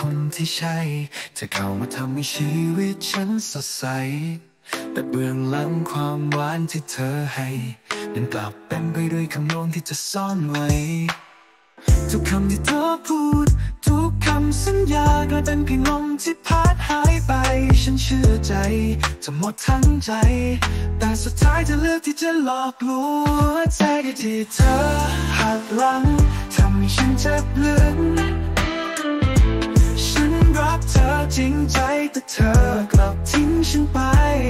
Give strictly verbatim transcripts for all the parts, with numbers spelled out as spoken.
คนที่ใช่จะเข้ามาทำให้ชีวิตฉันสดใสแต่เบื้องหลังความหวานที่เธอให้นั้นกลับเป็นไปด้วยคำโน้นที่จะซ่อนไว้ทุกคำที่เธอพูดทุกคำสัญญากลายเป็นเพียงลมที่พัดหายไปฉันเชื่อใจจะหมดทั้งใจแต่สุดท้ายเธอเลือกที่จะหลอกลวงใจที่เธอหักหลังทำให้ฉันเจ็บลึกฉันรักเธอจริงใจแต่เธอกลับทิ้งฉันไป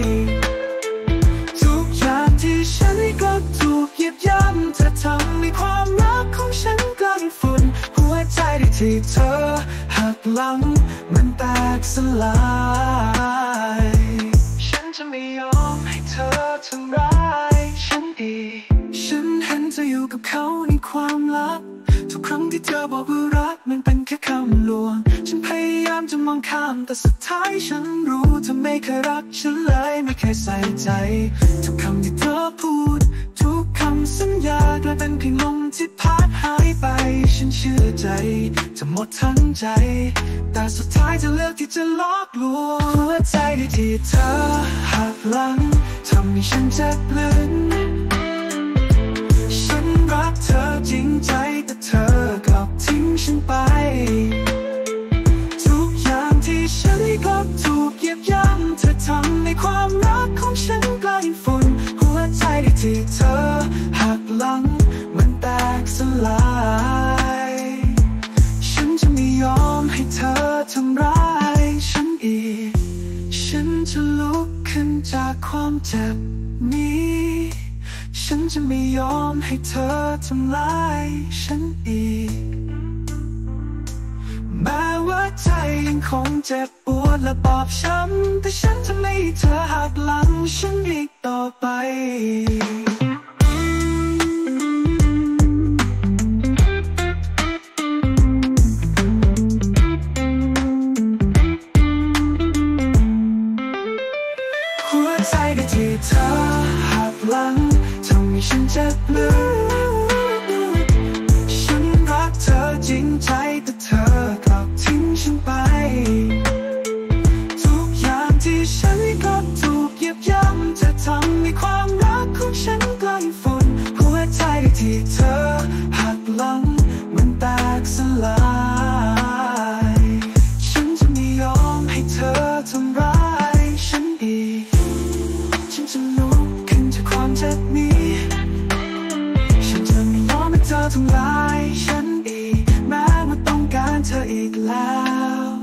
ทุกอย่างที่ฉันให้ก็ถูกเหยียบย่ำเธอทำให้ความรักของฉันกลายเป็นฝุ่นหัวใจที่เธอหักหลังมันแตกสลายฉันจะไม่ยอมให้เธอทำร้ายฉันอีกฉันเห็นเธออยู่กับเขาในความลับทุกครั้งที่เธอบอกว่ารักมันเป็นแค่คำลวงฉันพยายามจะมองข้ามแต่สุดท้ายฉันรู้เธอไม่เคยรักฉันเลยไม่เคยใส่ใจทุกคำที่เธอพูดทุกคำสัญญากลายเป็นเพียงลมที่พัดหายไปฉันเชื่อใจจะหมดทั้งใจแต่สุดท้ายเธอเลือกที่จะหลอกลวงหัวใจที่เธอหักหลังทำให้ฉันเจ็บลึกฉันรักเธอจริงใจแต่เธอกลับทิ้งฉันไปทุกอย่างที่ฉันก็ถูกเหยียบย่ำเธอทำให้ความรักของฉันกลายเป็นฝุ่นหัวใจที่เธอหักหลังมันแตกสลายฉันจะไม่ยอมให้เธอทำร้ายฉันอีกฉันจะลุกขึ้นจากความเจ็บนี้ฉันจะไม่ยอมให้เธอทำร้ายฉันอีกแม้ว่าใจยังคงเจ็บปวดและบอบช้ำแต่ฉันจะไม่ให้เธอหักหลังฉันอีกต่อไปหัวใจที่เธอหักหลังทำให้ฉันเจ็บลึกฉันรักเธอจริงใจแต่เธอกลับทิ้งฉันไปทุกอย่างที่ฉันก็ถูกเหยียบย่ำเธอทำให้ความรักของฉันกลายเป็นฝุ่นหัวใจที่เธอหักหลังมันแตกสลายฉันจะไม่ยอมให้เธอทำร้ายฉันอีกฉันจะลุกขึ้นจากความเจ็บนี้ฉันจะไม่ยอมให้เธอทำร้ายฉันอีกแม้ว่าต้องการเธออีกแล้ว